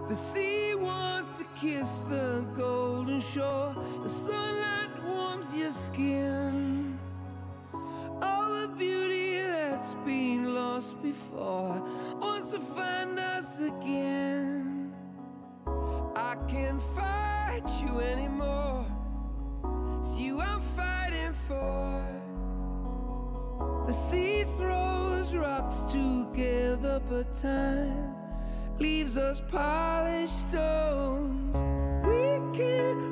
The sea wants to kiss the golden shore. The sunlight warms your skin. All the beauty that's been lost before wants to find us again. I can't fight you anymore. It's you I'm fighting for. The sea throws rocks together, but time leaves us polished stones. We can